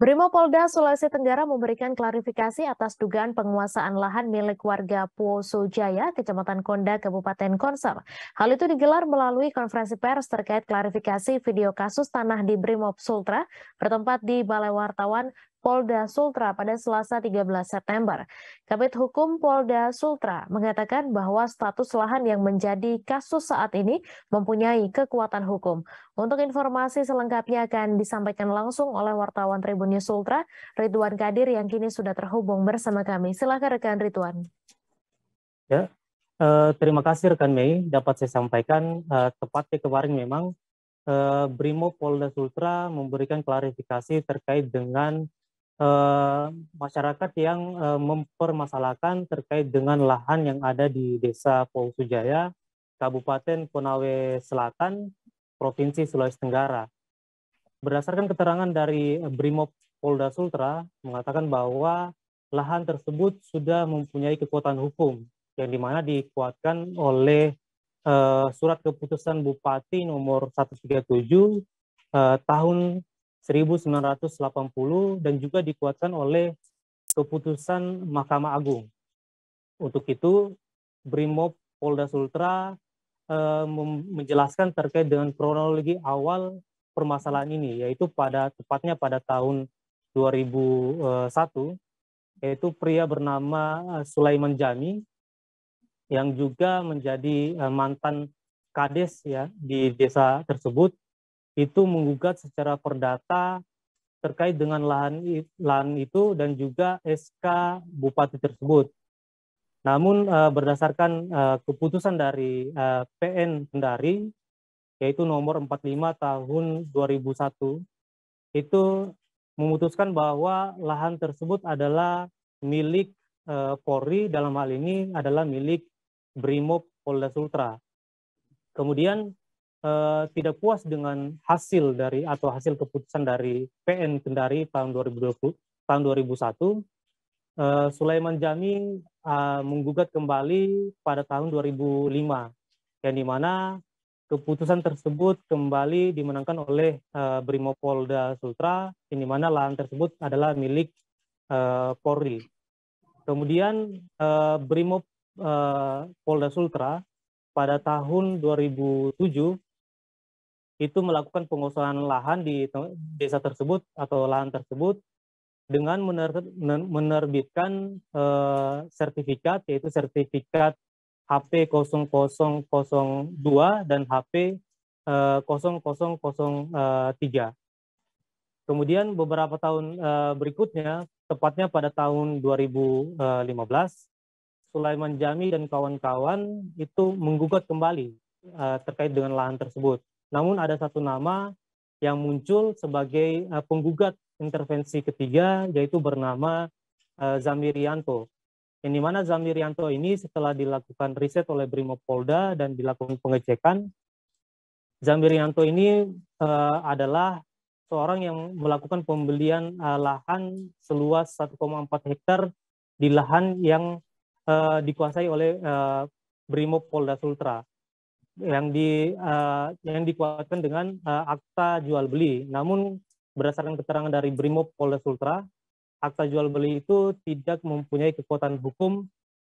Brimopolda Sulawesi Tenggara memberikan klarifikasi atas dugaan penguasaan lahan milik warga Poso Jaya, Kecamatan Konda, Kabupaten Konser. Hal itu digelar melalui konferensi pers terkait klarifikasi video kasus tanah di Brimob Sultra bertempat di Balai Wartawan Polda Sultra pada Selasa 13 September. Kabid Hukum Polda Sultra mengatakan bahwa status lahan yang menjadi kasus saat ini mempunyai kekuatan hukum. Untuk informasi selengkapnya akan disampaikan langsung oleh wartawan Tribun News Sultra, Ridwan Kadir yang kini sudah terhubung bersama kami. Silakan rekan Ridwan. Ya, terima kasih rekan Mei. Dapat saya sampaikan tepatnya kemarin memang Brimob Polda Sultra memberikan klarifikasi terkait dengan masyarakat yang mempermasalahkan terkait dengan lahan yang ada di Desa Poso Jaya, Kabupaten Konawe Selatan, Provinsi Sulawesi Tenggara. Berdasarkan keterangan dari Brimob Polda Sultra mengatakan bahwa lahan tersebut sudah mempunyai kekuatan hukum yang dimana dikuatkan oleh surat keputusan Bupati nomor 137 tahun 1980 dan juga dikuatkan oleh keputusan Mahkamah Agung. Untuk itu, Brimob Polda Sultra menjelaskan terkait dengan kronologi awal permasalahan ini, yaitu tepatnya pada tahun 2001, yaitu pria bernama Sulaiman Jami yang juga menjadi mantan kades ya di desa tersebut, itu menggugat secara perdata terkait dengan lahan itu dan juga SK Bupati tersebut. Namun berdasarkan keputusan dari PN Kendari, yaitu nomor 45 tahun 2001, itu memutuskan bahwa lahan tersebut adalah milik Polri, dalam hal ini adalah milik Brimob Polda Sultra. Kemudian tidak puas dengan hasil keputusan dari PN Kendari tahun 2001, Sulaiman Jami menggugat kembali pada tahun 2005, yang dimana keputusan tersebut kembali dimenangkan oleh Brimob Polda Sultra, yang dimana lahan tersebut adalah milik Polri. Kemudian Brimob Polda Sultra pada tahun 2007 itu melakukan pengosongan lahan di desa tersebut atau lahan tersebut dengan menerbitkan sertifikat, yaitu sertifikat HP 0002 dan HP 0003. Kemudian beberapa tahun berikutnya, tepatnya pada tahun 2015, Sulaiman Jami dan kawan-kawan itu menggugat kembali terkait dengan lahan tersebut. Namun ada satu nama yang muncul sebagai penggugat intervensi ketiga, yaitu bernama Zamirianto. Yang dimana Zamirianto ini setelah dilakukan riset oleh Brimob Polda dan dilakukan pengecekan, Zamirianto ini adalah seorang yang melakukan pembelian lahan seluas 1,4 hektar di lahan yang dikuasai oleh Brimob Polda Sultra, yang dikuatkan dengan akta jual beli. Namun berdasarkan keterangan dari Brimob Polda Sultra, akta jual beli itu tidak mempunyai kekuatan hukum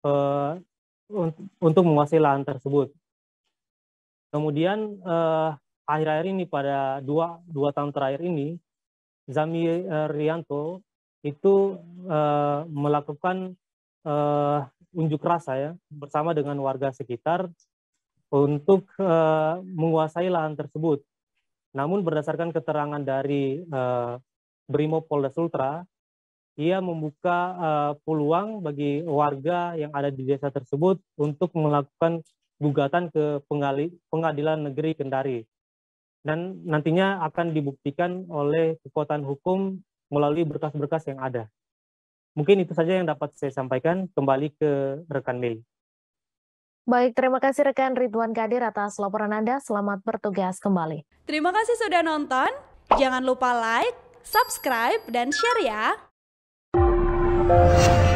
untuk menguasai lahan tersebut. Kemudian akhir-akhir ini pada dua tahun terakhir ini, Zamirianto itu melakukan unjuk rasa ya bersama dengan warga sekitar untuk menguasai lahan tersebut. Namun berdasarkan keterangan dari Brimob Polda Sultra, ia membuka peluang bagi warga yang ada di desa tersebut untuk melakukan gugatan ke Pengadilan Negeri Kendari. Dan nantinya akan dibuktikan oleh kekuatan hukum melalui berkas-berkas yang ada. Mungkin itu saja yang dapat saya sampaikan. Kembali ke rekan Mei. Baik, terima kasih rekan Ridwan Kadir atas laporan Anda. Selamat bertugas kembali. Terima kasih sudah nonton. Jangan lupa like, subscribe, dan share ya.